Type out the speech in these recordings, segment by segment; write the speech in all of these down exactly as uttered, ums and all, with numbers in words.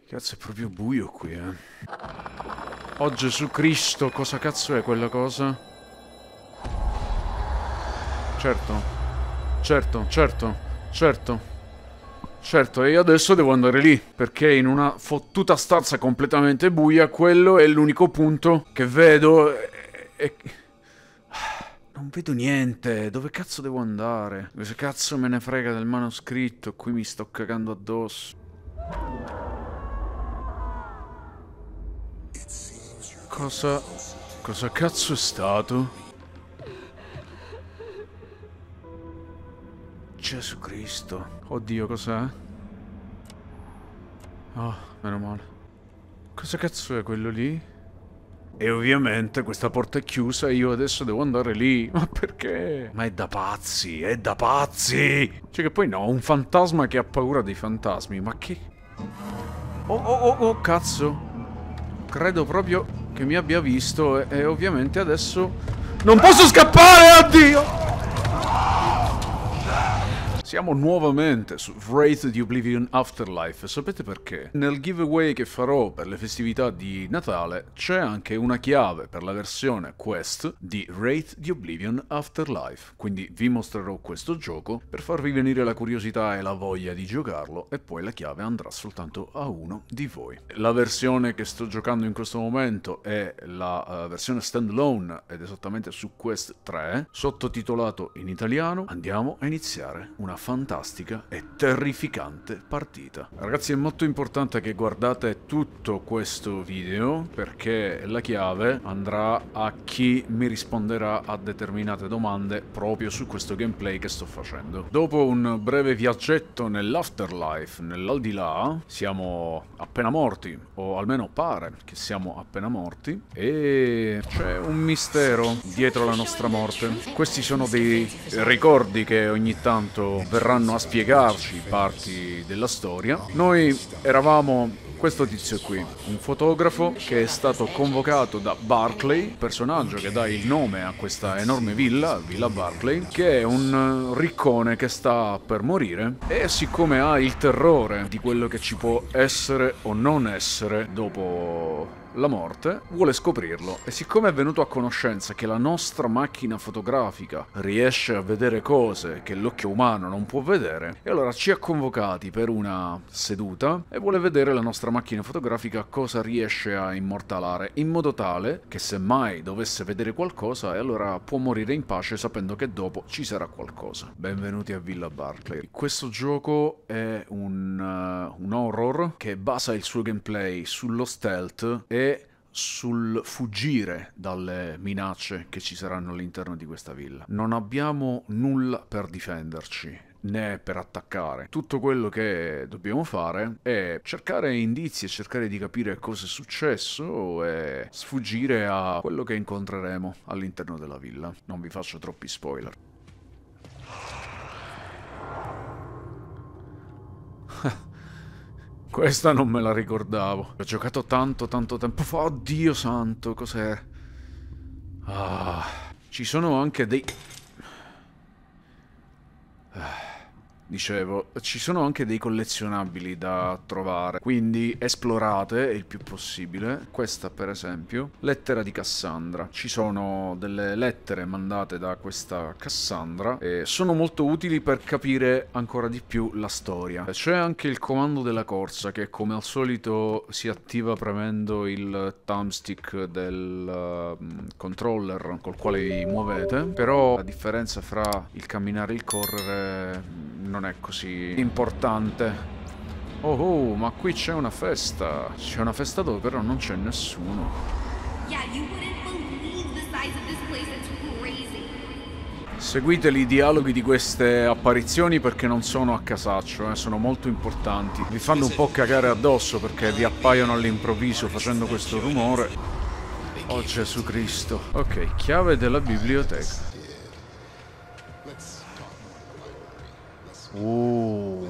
Cazzo, è proprio buio qui, eh. Oh Gesù Cristo, cosa cazzo è quella cosa? Certo, certo, certo, certo. Certo, e io adesso devo andare lì, perché in una fottuta stanza completamente buia, quello è l'unico punto che vedo e... e... Non vedo niente, dove cazzo devo andare? Cosa cazzo me ne frega del manoscritto, qui mi sto cagando addosso. Cosa... cosa cazzo è stato? Gesù Cristo. Oddio, cos'è? Oh, meno male. Cosa cazzo è quello lì? E ovviamente questa porta è chiusa e io adesso devo andare lì. Ma perché? Ma è da pazzi, è da pazzi! Cioè che poi no, un fantasma che ha paura dei fantasmi, ma che... Oh, oh, oh, oh, cazzo. Credo proprio che mi abbia visto e, e ovviamente adesso... Non posso scappare, addio! Siamo nuovamente su Wraith the Oblivion Afterlife. Sapete perché? Nel giveaway che farò per le festività di Natale c'è anche una chiave per la versione Quest di Wraith the Oblivion Afterlife. Quindi vi mostrerò questo gioco per farvi venire la curiosità e la voglia di giocarlo e poi la chiave andrà soltanto a uno di voi. La versione che sto giocando in questo momento è la uh, versione standalone ed esattamente su Quest tre, sottotitolato in italiano. Andiamo a iniziare una fantastica e terrificante partita. Ragazzi, è molto importante che guardate tutto questo video perché la chiave andrà a chi mi risponderà a determinate domande proprio su questo gameplay che sto facendo. Dopo un breve viaggetto nell'afterlife, nell'aldilà, siamo appena morti, o almeno pare che siamo appena morti, e c'è un mistero dietro la nostra morte. Questi sono dei ricordi che ogni tanto verranno a spiegarci parti della storia. Noi eravamo questo tizio qui, un fotografo che è stato convocato da Barclay, personaggio che dà il nome a questa enorme villa, Villa Barclay, che è un riccone che sta per morire e siccome ha il terrore di quello che ci può essere o non essere dopo la morte, vuole scoprirlo e siccome è venuto a conoscenza che la nostra macchina fotografica riesce a vedere cose che l'occhio umano non può vedere, e allora ci ha convocati per una seduta e vuole vedere la nostra macchina fotografica cosa riesce a immortalare, in modo tale che se mai dovesse vedere qualcosa, e allora può morire in pace sapendo che dopo ci sarà qualcosa. Benvenuti a Villa Barclay. Questo gioco è un, uh, un horror che basa il suo gameplay sullo stealth e sul fuggire dalle minacce che ci saranno all'interno di questa villa. Non abbiamo nulla per difenderci, né per attaccare. Tutto quello che dobbiamo fare è cercare indizi e cercare di capire cosa è successo e sfuggire a quello che incontreremo all'interno della villa. Non vi faccio troppi spoiler. Questa non me la ricordavo. Ho giocato tanto tanto tempo fa. Oddio santo, cos'è? Ah, ci sono anche dei... Ah. Dicevo, ci sono anche dei collezionabili da trovare, quindi esplorate il più possibile. Questa per esempio, lettera di Cassandra. Ci sono delle lettere mandate da questa Cassandra e sono molto utili per capire ancora di più la storia. C'è anche il comando della corsa che come al solito si attiva premendo il thumbstick del uh, controller col quale vi muovete, però la differenza fra il camminare e il correre non è così importante. Oh oh, ma qui c'è una festa. C'è una festa dove però non c'è nessuno. Seguite i dialoghi di queste apparizioni perché non sono a casaccio, eh, sono molto importanti. Vi fanno un po' cagare addosso perché vi appaiono all'improvviso facendo questo rumore. Oh Gesù Cristo. Ok, chiave della biblioteca. Uh.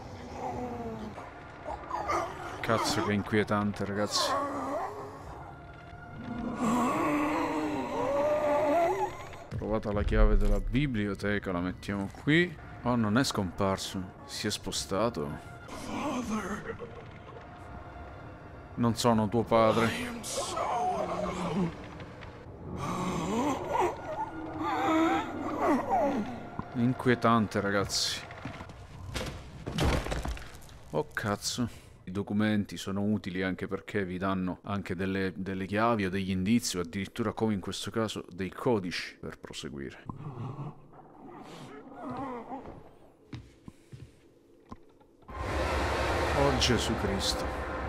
Cazzo che inquietante, ragazzi. Trovata la chiave della biblioteca, la mettiamo qui. Oh, non è scomparso. Si è spostato. Non sono tuo padre. Inquietante, ragazzi. Oh cazzo. I documenti sono utili anche perché vi danno anche delle, delle chiavi o degli indizi o addirittura, come in questo caso, dei codici per proseguire. Oh Gesù Cristo.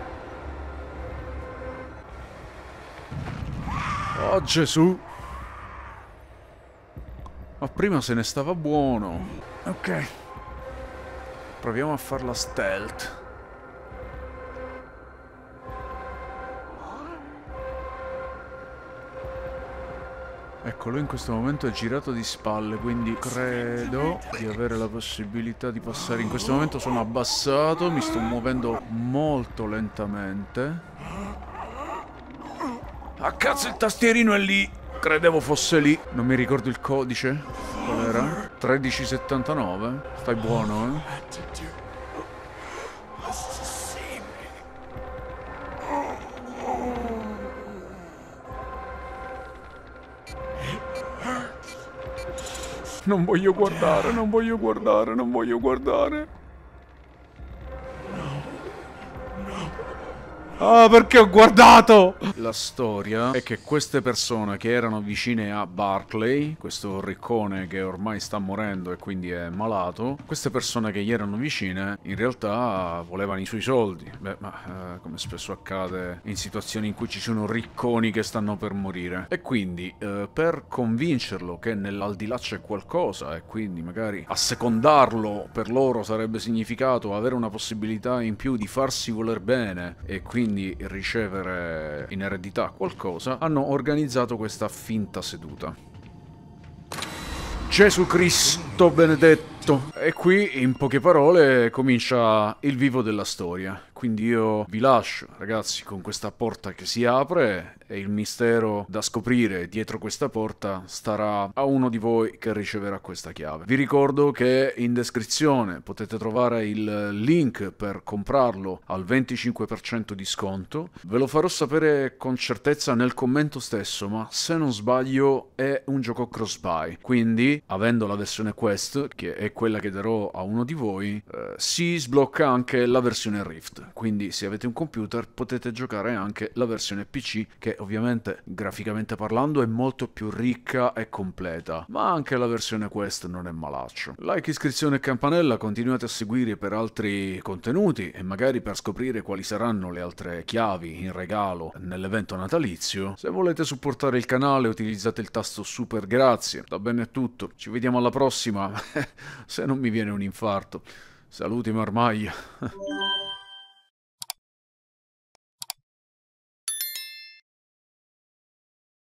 Oh Gesù. Ma prima se ne stava buono. Ok. Proviamo a farla stealth. Ecco, lui in questo momento è girato di spalle, quindi credo di avere la possibilità di passare. In questo momento sono abbassato, mi sto muovendo molto lentamente. Ah cazzo, il tastierino è lì! Credevo fosse lì. Non mi ricordo il codice. Qual era? tredici settantanove? Stai buono, eh? Non voglio guardare, non voglio guardare, non voglio guardare. Ah, perché ho guardato? La storia è che queste persone che erano vicine a Barclay, questo riccone che ormai sta morendo e quindi è malato, queste persone che gli erano vicine in realtà volevano i suoi soldi. Beh, ma eh, come spesso accade in situazioni in cui ci sono ricconi che stanno per morire. E quindi eh, per convincerlo che nell'aldilà c'è qualcosa e quindi magari assecondarlo per loro sarebbe significato avere una possibilità in più di farsi voler bene e quindi quindi ricevere in eredità qualcosa, hanno organizzato questa finta seduta. Gesù Cristo benedetto! E qui, in poche parole, comincia il vivo della storia. Quindi io vi lascio, ragazzi, con questa porta che si apre e il mistero da scoprire dietro questa porta starà a uno di voi che riceverà questa chiave. Vi ricordo che in descrizione potete trovare il link per comprarlo al venticinque per cento di sconto. Ve lo farò sapere con certezza nel commento stesso, ma se non sbaglio è un gioco cross-buy. Quindi, avendo la versione Quest, che è quella che darò a uno di voi, eh, si sblocca anche la versione Rift. Quindi se avete un computer potete giocare anche la versione P C, che ovviamente graficamente parlando è molto più ricca e completa, ma anche la versione Quest non è malaccio. Like, iscrizione e campanella, continuate a seguire per altri contenuti e magari per scoprire quali saranno le altre chiavi in regalo nell'evento natalizio. Se volete supportare il canale utilizzate il tasto super grazie. Da bene è tutto, ci vediamo alla prossima, se non mi viene un infarto. Saluti Marmaglia.